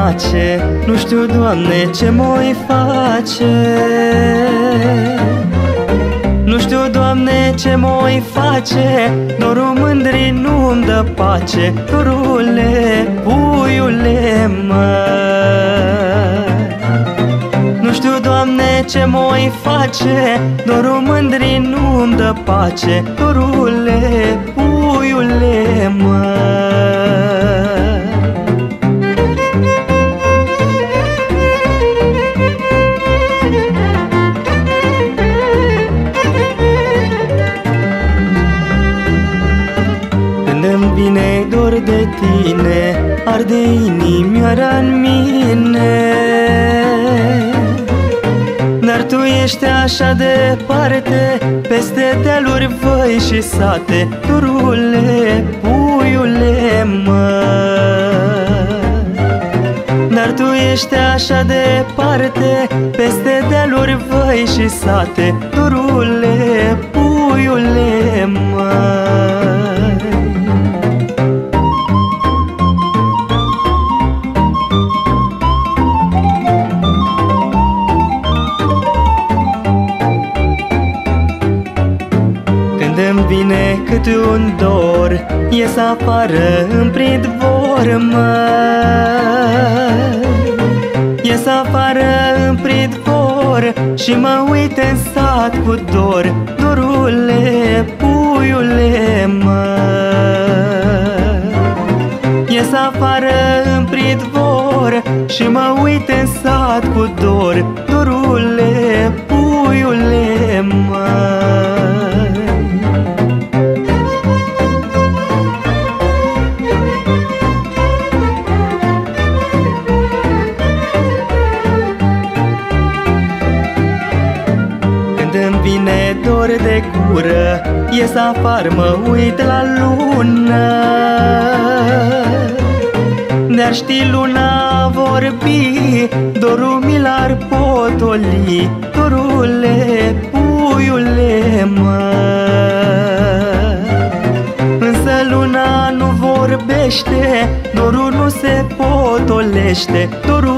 tace, nu știu, Doamne, ce m-oi face. Nu știu, Doamne, ce m-oi face, dorul mândrii nu-mi dă pace. Dorule, puiule, nu știu, Doamne, ce m-oi face, dorul mândrii nu-mi dă pace. Dorule, puiule, Când-mi vine dor de tine, arde inimioara-n mine. Dar tu ești așa departe, peste dealuri, văi și sate. Dorule, puiule, dar tu ești așa departe, peste dealuri, văi și sate. Dorule, puiule, Când-mi vine câte un dor, ies afară în pridvor, ies afară în pridvor și mă uit în sat cu dor. Dorule, puiule, ies afară în pridvor și mă uit în sat cu dor. Dorule, puiule, Când-mi vine dor de gură, ies afară, mă uit la lună. De-ar ști luna vorbi, dorul mi l-ar potoli. Dorule, puiule, însă luna nu vorbește, dorul nu se potolește. Dorul